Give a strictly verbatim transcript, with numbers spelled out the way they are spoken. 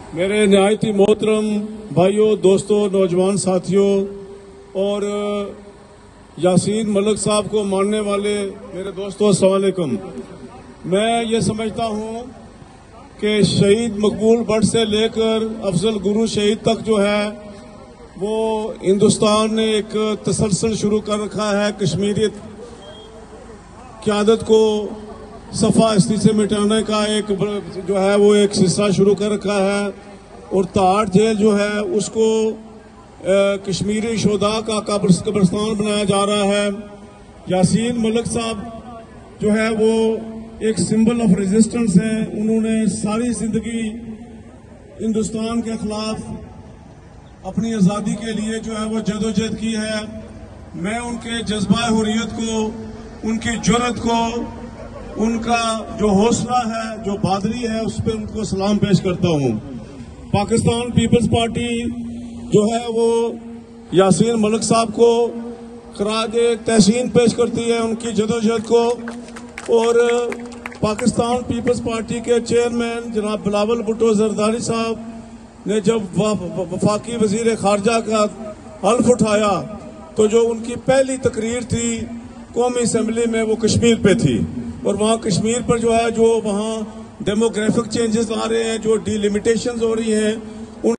मेरे नहायती मोहतरम भाइयों, दोस्तों, नौजवान साथियों और यासीन मलिक साहब को मानने वाले मेरे दोस्तों, अस्सलाम वालेकुम। मैं ये समझता हूँ कि शहीद मकबूल भट्ट से लेकर अफजल गुरु शहीद तक जो है वो हिंदुस्तान ने एक तसलसल शुरू कर रखा है। कश्मीरियत क़यादत को सफ़ा हस्ती से मिटाने का एक जो है वो एक सिलसिला शुरू कर रखा है और ताड़ जेल जो है उसको कश्मीरी शोधा का कब्रिस्तान बनाया जा रहा है। यासीन मलिक साहब जो है वो एक सिंबल ऑफ रेजिस्टेंस है। उन्होंने सारी जिंदगी हिंदुस्तान के खिलाफ अपनी आज़ादी के लिए जो है वो जदोजहद की है। मैं उनके जज्बा हुर्रियत को, उनकी जुर्रत को, उनका जो हौसला है, जो बहादुरी है, उस पर उनको सलाम पेश करता हूँ। पाकिस्तान पीपल्स पार्टी जो है वो यासीन मलिक साहब को खराज तहसीन पेश करती है, उनकी जदोजहद को। और पाकिस्तान पीपल्स पार्टी के चेयरमैन जनाब बिलावल भुट्टो जरदारी साहब ने जब वफाकी वजीर खारजा का हल्फ उठाया तो जो उनकी पहली तकरीर थी कौमी असम्बली में वो कश्मीर पे थी। और वहाँ कश्मीर पर जो है जो वहाँ डेमोग्राफिक चेंजेस आ रहे हैं, जो डिलिमिटेशंस हो रही हैं,